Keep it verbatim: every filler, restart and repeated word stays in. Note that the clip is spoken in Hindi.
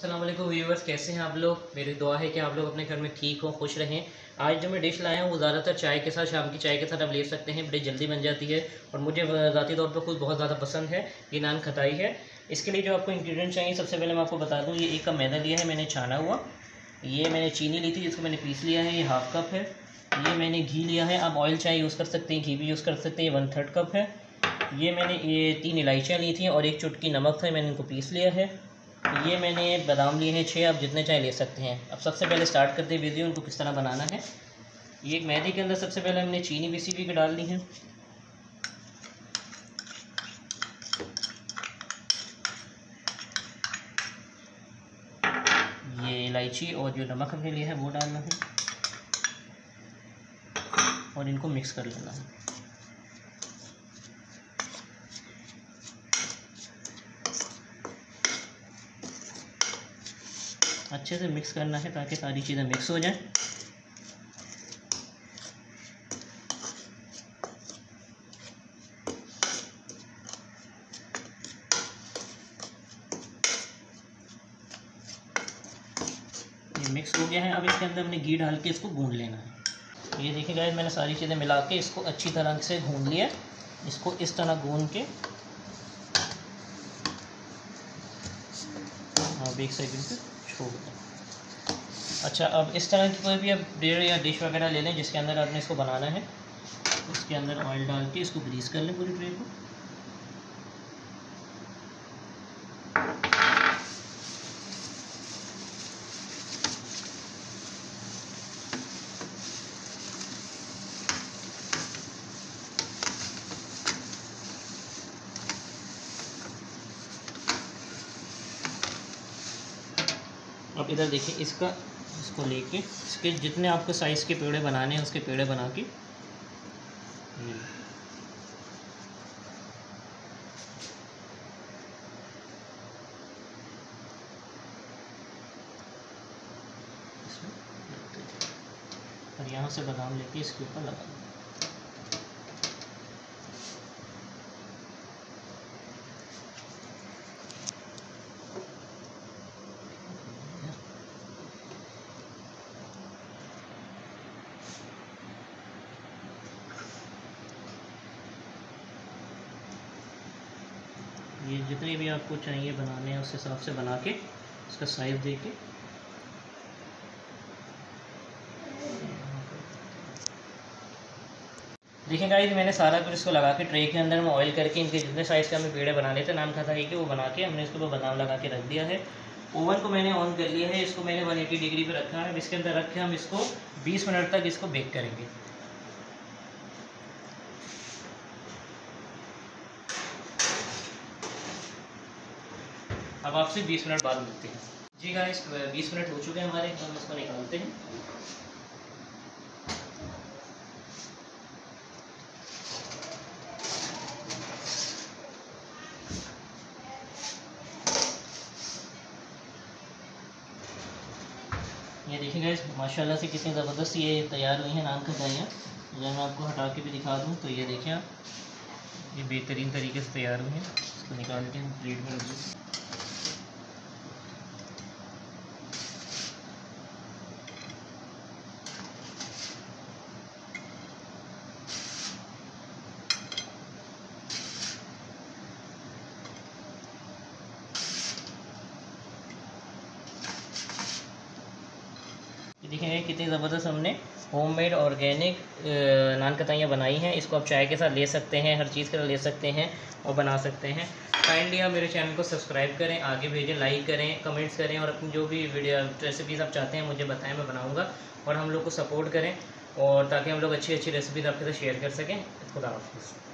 अस्सलाम वालेकुम व्यूअर्स, कैसे हैं आप लोग। मेरी दुआ है कि आप लोग अपने घर में ठीक हो, खुश रहें। आज जो मैं डिश लाया हूँ वो ज़्यादातर चाय के साथ, शाम की चाय के साथ आप ले सकते हैं, बड़ी जल्दी बन जाती है और मुझे ज़ाती तौर पर खुद बहुत ज़्यादा पसंद है। ये नान खताई है। इसके लिए जो आपको इंग्रेडिएंट चाहिए, सबसे पहले मैं आपको बता दूँ, ये एक कप मैदा लिया है मैंने छाना हुआ। ये मैंने चीनी ली थी जिसको मैंने पीस लिया है, ये हाफ़ कप है। ये मैंने घी लिया है, आप ऑयल चाय यूज़ कर सकते हैं, घी भी यूज़ कर सकते हैं, ये वन थर्ड कप है। ये मैंने ये तीन इलायचियाँ ली थी और एक चुटकी नमक था, मैंने इनको पीस लिया है। ये मैंने बादाम लिए हैं छः, आप जितने चाहे ले सकते हैं। अब सबसे पहले स्टार्ट करते हैं वीडियो, उनको किस तरह बनाना है। ये एक मैदे के अंदर सबसे पहले हमने चीनी पीसी हुई के डाल दी है। ये इलायची और जो नमक हमने लिया है वो डालना है और इनको मिक्स कर लेना है। अच्छे से मिक्स करना है ताकि सारी चीज़ें मिक्स हो जाएं। ये मिक्स हो गया है। अब इसके अंदर हमने घी डाल के इसको भून लेना है। ये देखिए गाइस, मैंने सारी चीज़ें मिला के इसको अच्छी तरह से भून लिया। इसको इस तरह भून के हाँ एक सेकंड पे छोड़ दें। अच्छा, अब इस तरह की कोई भी आप ट्रे या डिश वगैरह ले लें जिसके अंदर आपने इसको बनाना है। इसके अंदर ऑयल डाल के इसको ग्रीस कर लें पूरी ट्रे को। अब इधर देखिए, इसका इसको लेके इसके जितने आपको साइज़ के पेड़े बनाने हैं उसके पेड़े बना के और यहाँ से बादाम लेके इसके ऊपर लगा दें। ये जितने भी आपको चाहिए बनाने हैं उस हिसाब से बना के इसका साइज़ दे के देखिए गाइस, मैंने सारा कुछ इसको लगा के ट्रे के अंदर में ऑयल करके इनके जितने साइज़ के हमें पेड़े बनाने थे नान खताई के वो बना के हमने इसके ऊपर बादाम लगा के रख दिया है। ओवन को मैंने ऑन कर लिया है, इसको मैंने एक सौ अस्सी डिग्री पे रखा है। अब इसके अंदर रख के हम इसको बीस मिनट तक इसको बेक करेंगे। अब आपसे बीस मिनट बाद मिलते हैं। जी गाइस, बीस मिनट हो चुके हैं हमारे, हम इसको निकालते हैं। ये देखिए गाइस, माशाल्लाह से कितनी ज़बरदस्त ये तैयार हुई हैं नान खताइयाँ। अगर मैं आपको हटा के भी दिखा दूँ तो ये देखिए आप, ये बेहतरीन तरीके से तैयार हुई हैं। इसको निकाल के हम प्लेट में रख दें। देखिए कितनी ज़बरदस्त हमने होममेड ऑर्गेनिक नान खताइयाँ बनाई हैं। इसको आप चाय के साथ ले सकते हैं, हर चीज़ के साथ ले सकते हैं और बना सकते हैं। काइंडली आप मेरे चैनल को सब्सक्राइब करें, आगे भेजें, लाइक करें, कमेंट्स करें और अपनी जो भी वीडियो रेसिपीज़ आप चाहते हैं मुझे बताएं, मैं बनाऊँगा। और हम लोग को सपोर्ट करें और ताकि हम लोग अच्छी अच्छी रेसिपीज़ आपके साथ शेयर कर सकें। खुदा हाफ़िज़।